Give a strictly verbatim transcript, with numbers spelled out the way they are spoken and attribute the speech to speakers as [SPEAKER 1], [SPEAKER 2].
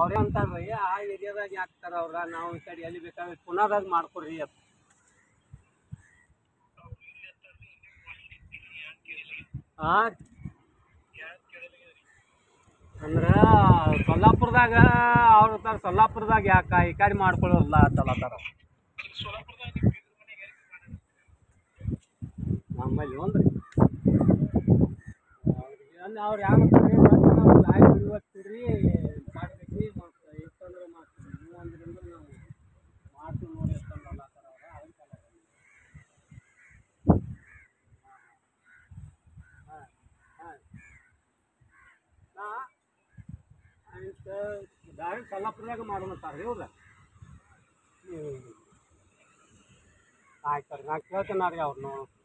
[SPEAKER 1] ಅವ್ರೇ ಅಂತಾರ್ರಿ ಆ ಏರಿಯಾದಾಗ ಹಾಕ್ತಾರ ಅವ್ರ ನಾವು ಈ ಕಡೆ ಎಲ್ಲಿ ಬೇಕಾದ್ರೆ ಪುನಾದಾಗ ಮಾಡ್ಕೊಡ್ರಿ ಅಂತ. ಹಾಂ ಅಂದ್ರೆ ಸೊಲ್ಲಾಪುರದಾಗ ಅವ್ರ ತರ ಸೊಲ್ಲಾಪುರದಾಗ ಯಾಕ ಈ ಕಡೆ ಮಾಡ್ಕೊಳ್ಳೋಲ್ಲ ಅಂತಲತ್ತಾರ ನಮ್ಮಲ್ಲಿ ಒಂದ್ರಿ ಅವ್ರಿಗೆ ಅವ್ರು ಯಾವ ಗಾಡಿ ಬಿಡುವತ್ತೀರಿ ಮಾಡ್ಬೇಕು ಮತ್ತು ಇತ್ತಂದ್ರೆ ಮಾಡ್ತೀವಿ ನೀವು ಅಂದ್ರಿಂದ ನಾವು ಮಾಡ್ತೀವಿ ನೋಡಿ ಅಂತಂದು ಅಲ್ಲತ್ತಾರ ಅವ್ರ ಅದಕ್ಕೆ ಹಾಂ ಹಾಂ ನಾ ಡೈರೆಕ್ಟ್ ಸೊಲ್ಲಾಪುರದಾಗ ಮಾಡೋಣತ್ತಾರ ರೀ ಇವ್ರು. ಹ್ಞೂ ಆಯ್ತು ರೀ ನಾ ಕೇಳ್ತೇನೆ ರೀ ಅವ್ರನ್ನು.